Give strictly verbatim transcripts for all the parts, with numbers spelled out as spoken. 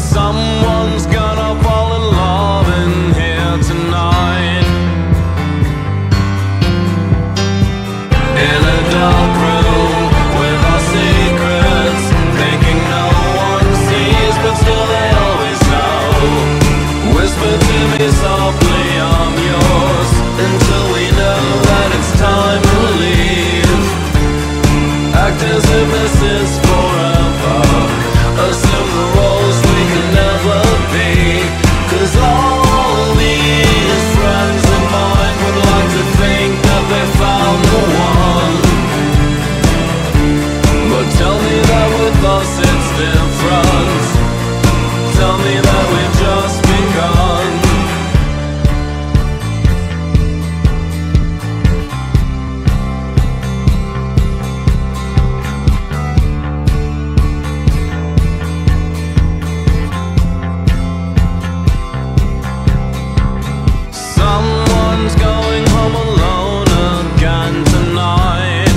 Someone's gonna fall in love in here tonight. In a dark room with our secrets, thinking no one sees, but still they always know. Whisper to me softly, I'm yours, until we know that it's time to leave. Act as if this is forever, assume the roles we can never be. Cause all these friends of mine would like to think that they found the one. But tell me that with us it's different. Tell me that we've just begun. Someone's going home alone again tonight.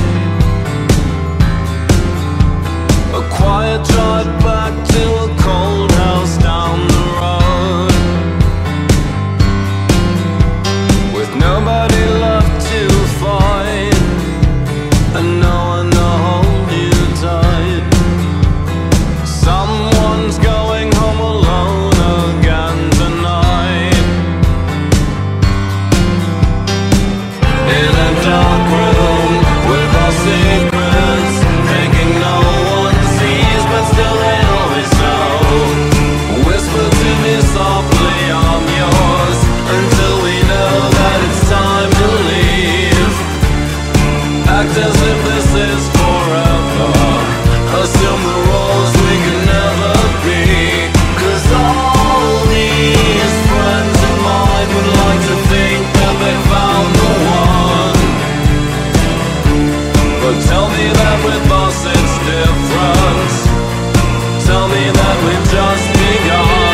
A quiet drive back to a cold house down the road, with nobody left to fight and no one to hold you tight. Someone's going home alone again tonight. In a dark room with our secrets, thinking no one sees, but still they always know. Whisper to me softly, I'm yours, until we know that it's time to leave. Act as if this is forever, assume the roles we can never be. Cause all these friends of mine would like to think that they found the one. But tell me that with us it's different. Tell me that we've just begun.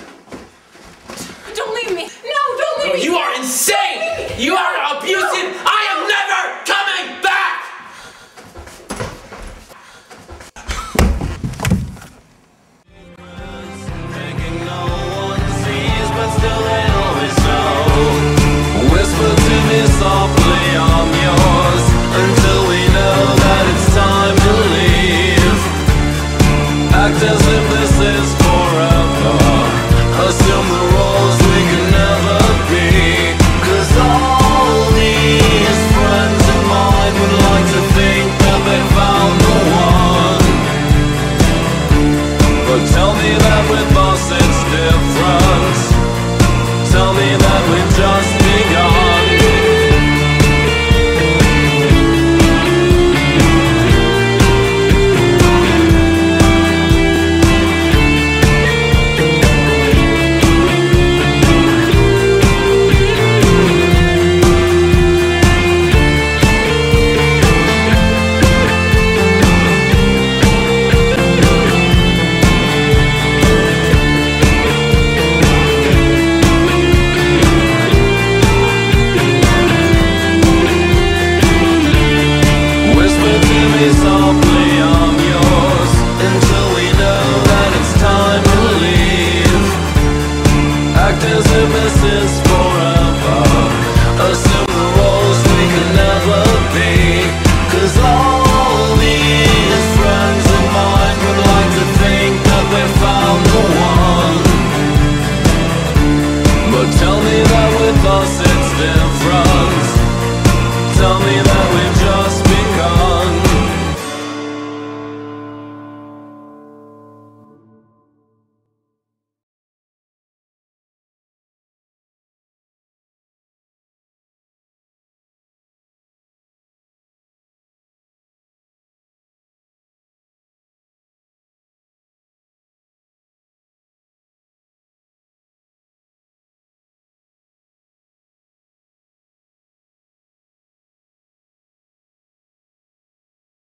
Don't leave me! No, don't leave me! You are insane! You are abusive!